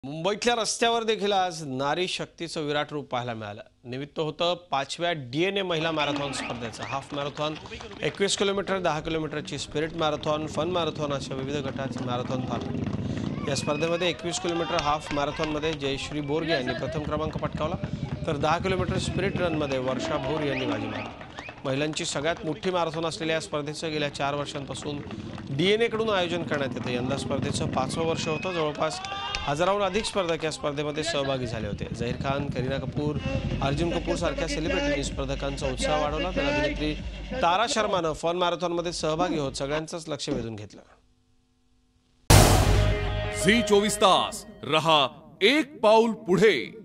मुंबईतल्या रस्त्यावर देखील आज नारी शक्तीचं विराट रूप पाहायला मिळालं। निमित्त होतं 5व्या डीएनए महिला मॅरेथॉन स्पर्धेचं। हाफ मॅरेथॉन, 21 किलोमीटर, 10 किलोमीटरची स्पिरिट मॅरेथॉन, फन मॅरेथॉन अशा विविध गटाची मॅरेथॉन पार पडली। या स्पर्धेमध्ये 21 किलोमीटर हाफ मॅरेथॉनमध्ये जयश्री बोरगे यांनी प्रथम क्रमांक पटकावला, तर 10 किलोमीटर स्पिरिट रनमध्ये वर्षा भोर यांनी बाजी मारली। महिलांची सगळ्यात मोठी मॅरेथॉन असलेल्या या स्पर्धेचं गेल्या 4 वर्षांपासून डीएनएकडून आयोजन करण्यात येतं। यंदा स्पर्धेचं 5वं वर्ष होतं। जवळपास हजाराहून अधिक स्पर्धक या स्पर्धेमध्ये सहभागी झाले होते। झहीर खान, करीना कपूर, अर्जुन कपूर सारख्या सेलिब्रिटींनी स्पर्धकांचा उत्साह वाढवला, तर अभिनेत्री तारा शर्मानं फन मॅरेथॉनमध्ये सहभागी होत सगळ्यांचंच लक्ष वेधून घेतलं। झी 24 तास रहा एक पाऊल पुढे।